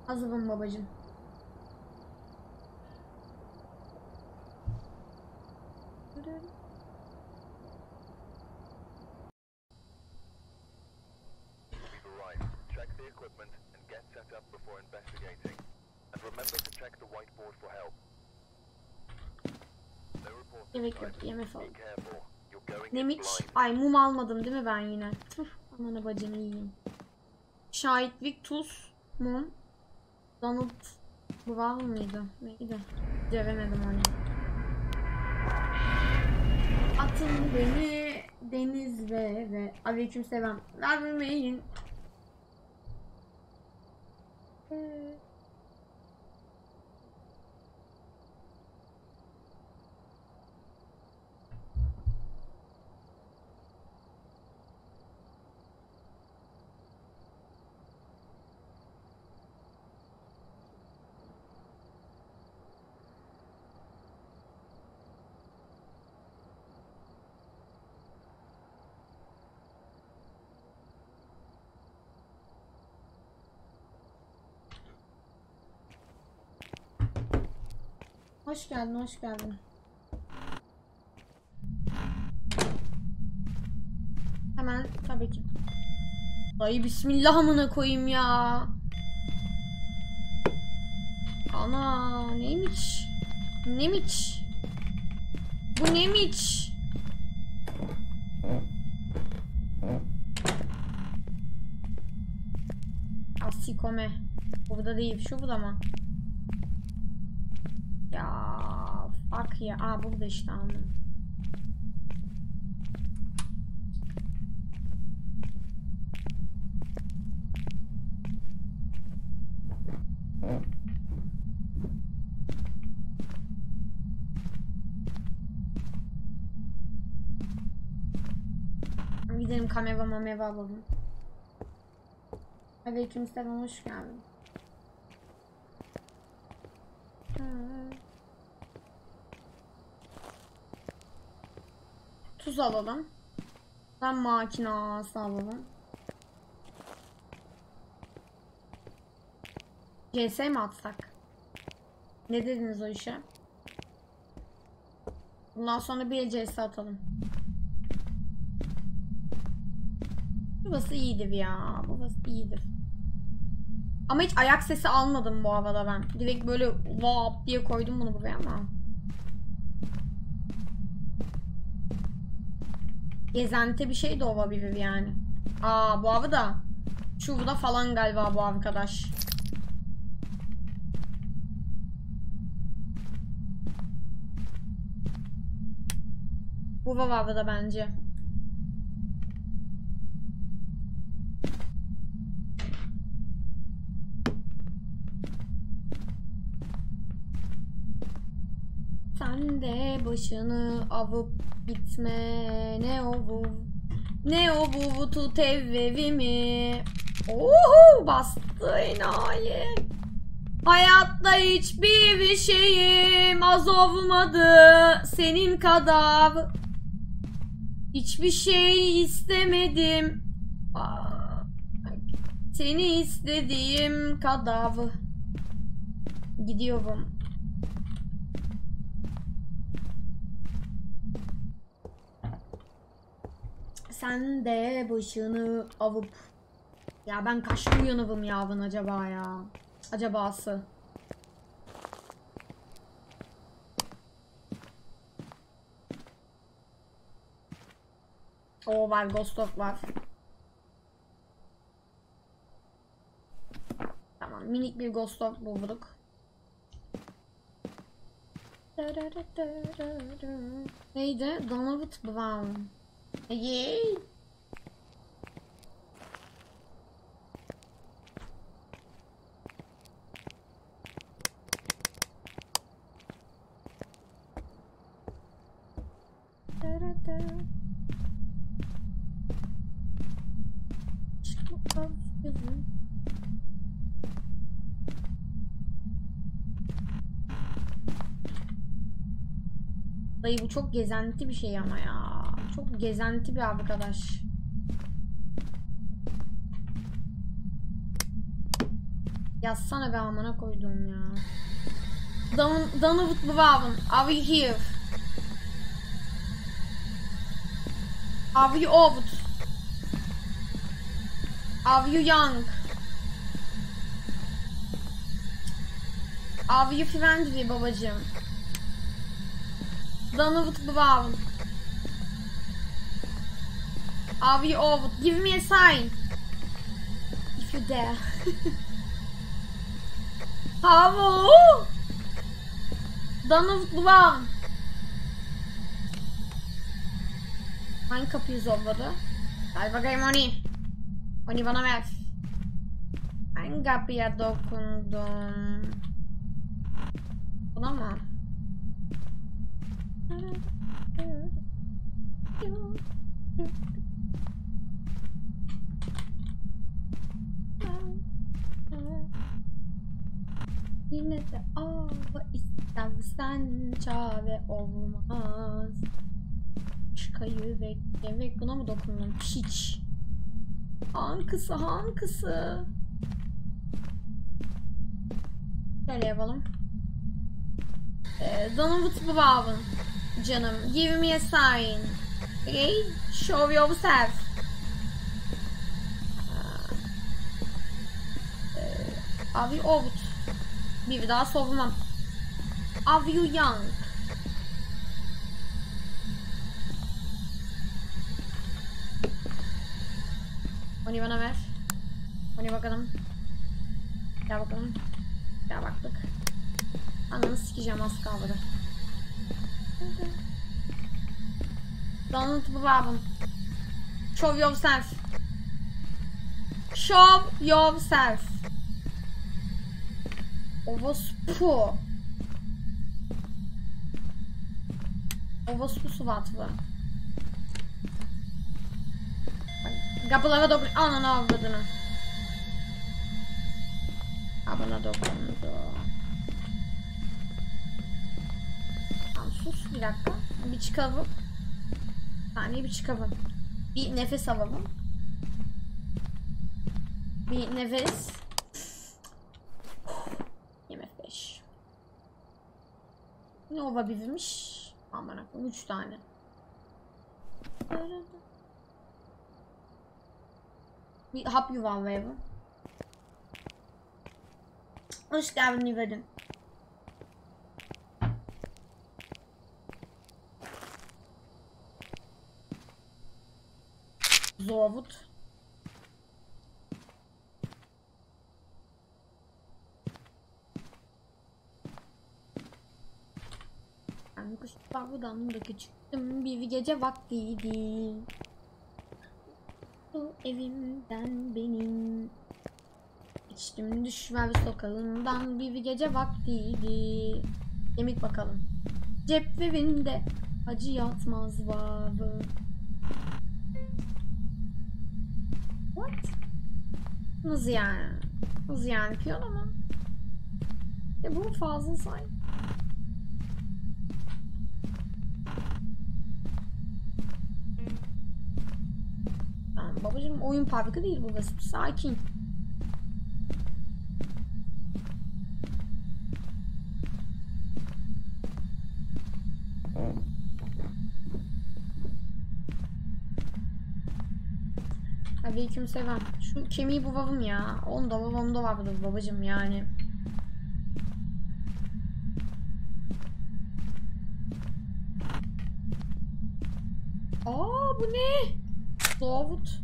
Hazırım babacığım. Yemek yok, yemek alalım. Nemiş? Ay mum almadım değil mi ben yine? Tüh, aman bacını yiyeyim. Şahitlik, tuz, mum, Donald Brown mıydı? Neydi? Göremedim onu. Atın beni deniz ve aleykümselam. Vermeyin. Hoş geldin, hoş geldin. Hemen tabii ki. Ay bismillah amına koyayım ya. Ana neymiş? Neymiş? Bu neymiş? Asikome. Burada değil, şu bu da mı? Ya fuck ya. Aa burada işte anladım. Gidelim kamera mameva alalım. Aleykümselam, hoş geldin. Tuz alalım. Ben makinası alalım. CS mi atsak? Ne dediniz o işe? Bundan sonra bir CS atalım. Burası iyidir ya. Burası iyidir. Ama hiç ayak sesi almadım bu havada ben. Direkt böyle lap diye koydum bunu buraya ama. Gezente bir şey de olabilir yani. Aa bu avı da. Şurada falan galiba bu arkadaş. Bu avı da bence. Sen de başını avup gitme ne o bu. Ne o bu tut evimi. Oho bastı enayi. Hayatta hiçbir şeyim az olmadı senin kadar. Hiçbir şey istemedim. Seni istediğim kadar. Gidiyorum. Sen de başını avup. Ya ben kaçta uyanırım ya ben acaba ya. Acabası. O var, Ghost of var. Tamam, minik bir Ghost of bulduk. Neydi? Donald Brown. Yay! Dayı bu çok gezenti bir şey ama ya. Çok gezenti bir arkadaş. Yazsana be amına koyduğum ya. Donald Brown, are you here? Are you old? Are you young? Are you friendly babacığım? Donald Brown. Are you old? Give me a sign. If you dare. Hello? Donald Brown. Hangi kapıyı zorladı? Gel bakayım Oni. Oni bana ver. Hangi kapıya dokundum? Buna mı? Yine de ağla istersen çare olmaz. Çıkayı beklemek. Buna mı dokundun? Hiç. Hangisi? Şöyle yapalım. Donald Brown canım. Give me a sign. Okay? Show yourself. Are you old? Bir daha sormam. Are you young? Onu bana ver. Onu bakalım. Gel bakalım. Gel baktık. Ananı sikeceğim az kaldı. Donald Brown. Show yourself. Show yourself. Ovospu. Ovospu suvatlı. Kapılara dokun. Ananı avradını. Abana dokundu. Tamam sus bir dakika. Bir çıkalım. Saniye bir çıkalım. Bir nefes alalım. Bir nefes. Yemek 5. Ne olabilirmiş? Aman akım 3 tane. Bir hap yuvarlayalım. Hoş geldin Nivedim. Zorvut. Ben kuşlardan da küçüktüm, bir gece vaktiydi. Bu evimden benim. İçtim düşver sokağından, bir gece vaktiydi. Yemek bakalım. Ceplerinde acı yatmaz vardı. What? Nasıl yani? Nasıl yani piyano mu? Bu fazla say. Tamam babacığım, oyun fabrika değil burası. Sakin. Aleykümselam. Şu kemiği bulalım ya. Onda var, onda var babacığım yani. Aa bu ne? Davut.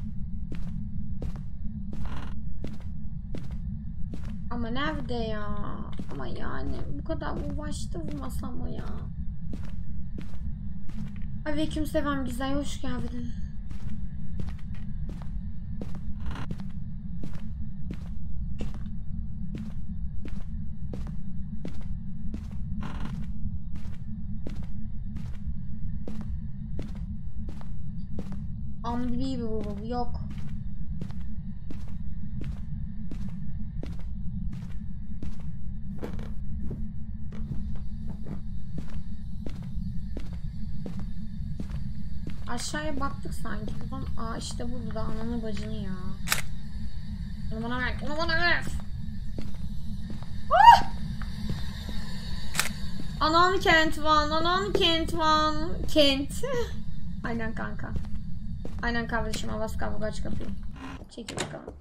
Ama nerede ya? Ama yani bu kadar uğraştırmasam mı ya? Aleykümselam güzel, hoş geldin. Unbelievable yok. Aşağıya baktık sanki. Aa işte burada ananı bacını ya. Onu bana ver. Onu bana ver. Anan Kent Van, anan Kent Van. Kent. Aynen kanka. Aynen kardeşim, Avaz kavga aç kapıyı. Çekil bakalım.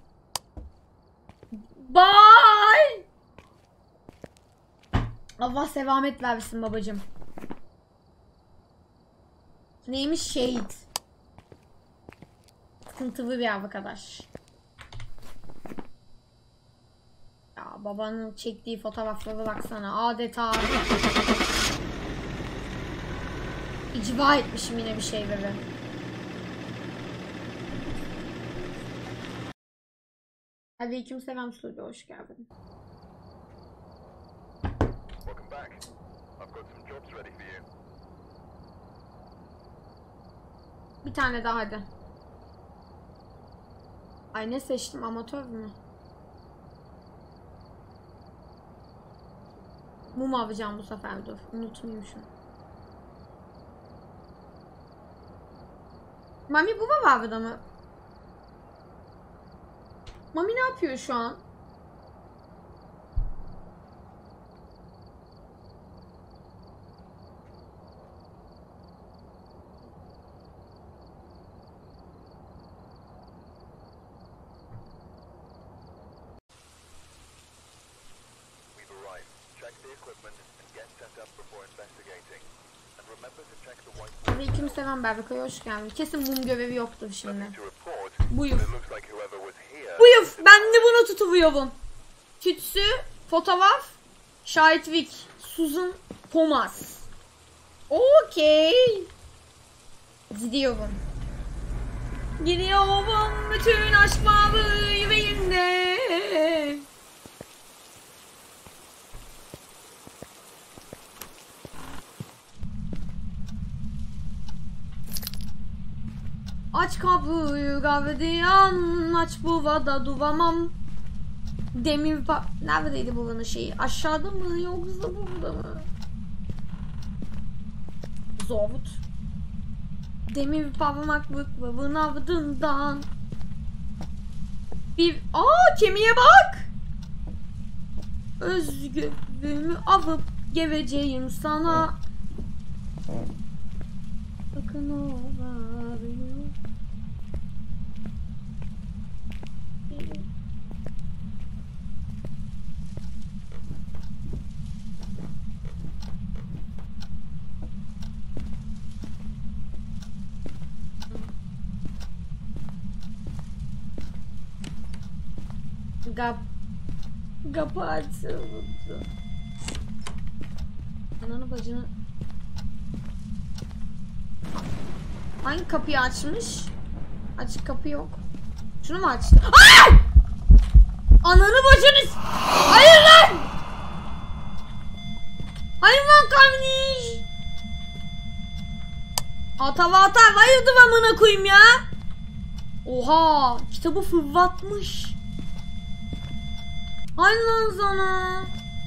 Bye. Allah sevamet versin babacım. Neymiş şehit? Sıkıntılı bir arkadaş. Ya babanın çektiği fotoğraflara baksana. Adeta icra etmişim yine bir şeyleri. Aleyküm selam Suudi, hoş geldin. Bir tane daha hadi. Ay ne seçtim, amatör mü? Mum alacağım bu sefer, dur. Unutmayayım şunu. Mami bu mu var burada mı? Mami ne yapıyor şu an? Aleykümselam Berbeko'ya hoş geldin. Kesin mum görevi yoktur şimdi. Buyur. Buyur. Ben de bunu tutuyorum. Tütsü, fotoğraf, Şahitlik, Susan Thomas. Okey. Gidiyorum. Gidiyorum bütün aşk mavi yüreğimde. Aç kapıyı gardiyan, aç bu vada duramam. Demir neredeydi buranın şeyi? Aşağıda mı yoksa burada mı? Zort. Demir parmaklık babın ardından. Bir kemiğe bak. Özgürlüğümü alıp geleceğim sana. Bakın o var benim. Kapı açıldı. Ananı bacını. Hangi kapıyı açmış? Açık kapı yok. Şunu mu açtı? Aa! Ananı bacını. Hayır lan! Hayvan kardeş. Ata hayırdır amına koyayım ya. Oha, kitabı fırlatmış. Ay lan sana.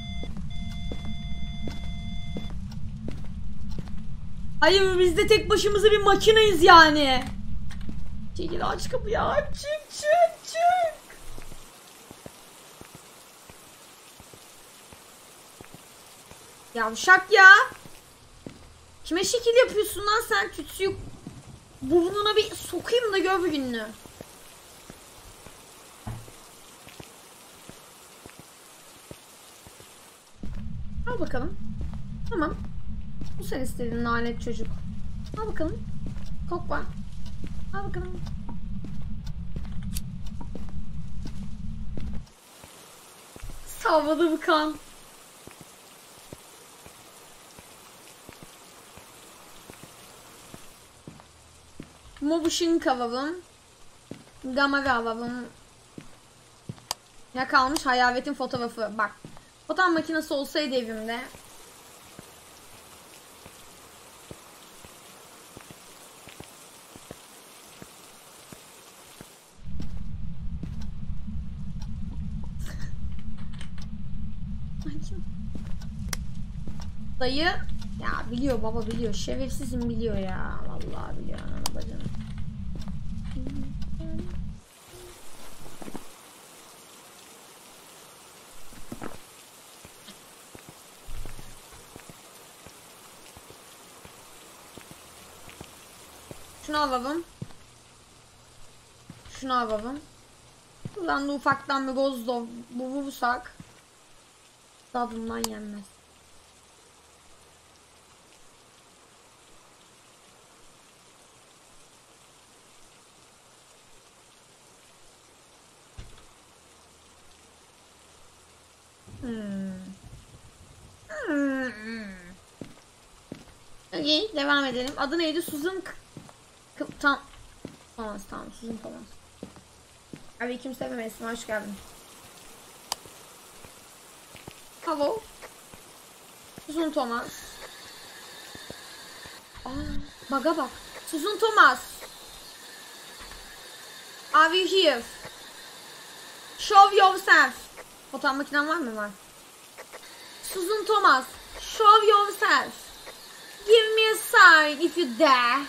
Hayır, biz de tek başımıza bir makineyiz yani. Çekil, aç kapıyı, çık. Yavşak ya. Kime şekil yapıyorsun lan sen? Tütsüyü burnuna bir sokayım da gör bir gününü. Al bakalım. Tamam. Bu sen istediğin lanet çocuk. Al bakalım. Kokla. Al bakalım. Savladı bu kan. Mobuşin kavavım. Gamma alalım. Ya kalmış hayaletin fotoğrafı. Bak. Fotoğraf makinesi olsaydı evimde. Dayı ya biliyor, baba biliyor. Şerefsizim biliyor ya. Vallahi biliyor ananı bacını. Şunu alalım. Şunu alalım. Buradan da ufaktan bir bozdov vurursak tadından yenmez. Okay, devam edelim. Adı neydi? Susan Thomas. Tamam, Susan Thomas. Abi kim sevmemesin, hoş geldin. Hello. Susan Thomas. Baga bak. Susan Thomas. Are you here? Show yourself. Fotoğraf makinen var mı? Var. Susan Thomas. Show yourself. Give me a sign if you dare.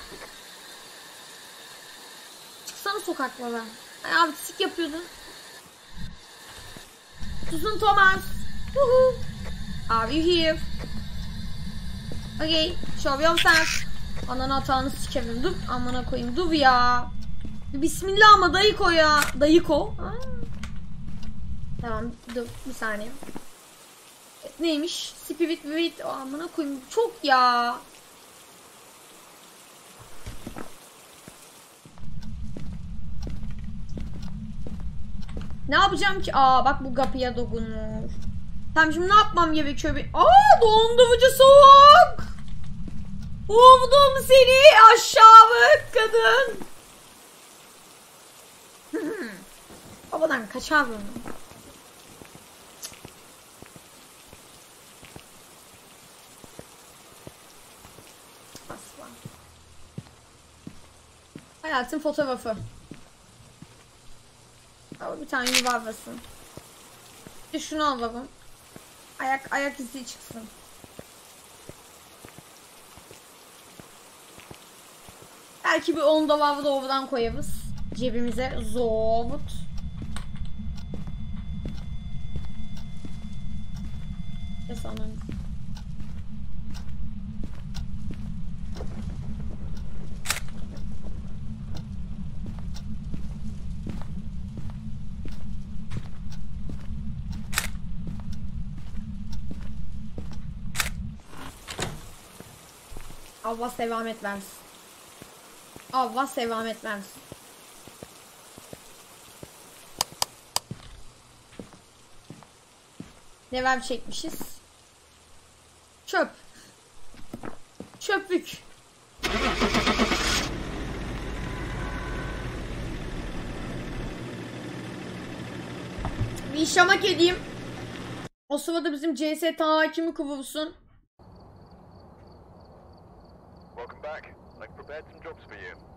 Çıksana sokaklara. Ay abi sik yapıyordun. Susan Thomas. Are you here? Okay. Show yourself. Ananı atağını sikerim. Dur. Amına koyayım. Dur ya. Bismillah ama dayıko ya. Dayıko. Tamam. Dur. Bir saniye. Neymiş? Spirit. Amına koyayım. Çok ya. Ne yapacağım ki? Bak bu kapıya dokunur. Tamam şimdi ne yapmam gerekiyor? Dondurucu soğuk. Vurdum seni aşağılık kadın. Babadan kaçar bunu. Asla. Hayatın fotoğrafı. Bir tane yuvarlasın. Şunu alalım. Ayak izi çıksın. Belki bir 10 dolar doğrudan koyarız. Cebimize zobut. Kes anam. Allah sevamet versin. Allah sevamet versin. Devam çekmişiz. Çöp. Çöplük. Bir işamak edeyim. O sırada bizim CS hakimi kıvırsın. Welcome back. I've prepared some jobs for you.